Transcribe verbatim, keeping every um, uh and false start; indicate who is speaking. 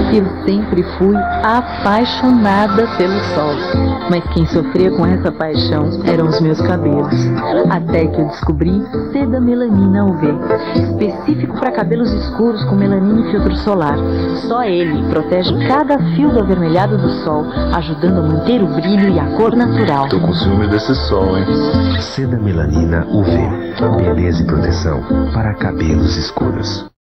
Speaker 1: Eu sempre fui apaixonada pelo sol, mas quem sofria com essa paixão eram os meus cabelos. Até que eu descobri Seda Melanina U V, específico para cabelos escuros com melanina e filtro solar. Só ele protege cada fio do avermelhado do sol, ajudando a manter o brilho e a cor natural.
Speaker 2: Tô com ciúme desse sol, hein?
Speaker 3: Seda Melanina U V. Beleza e proteção para cabelos escuros.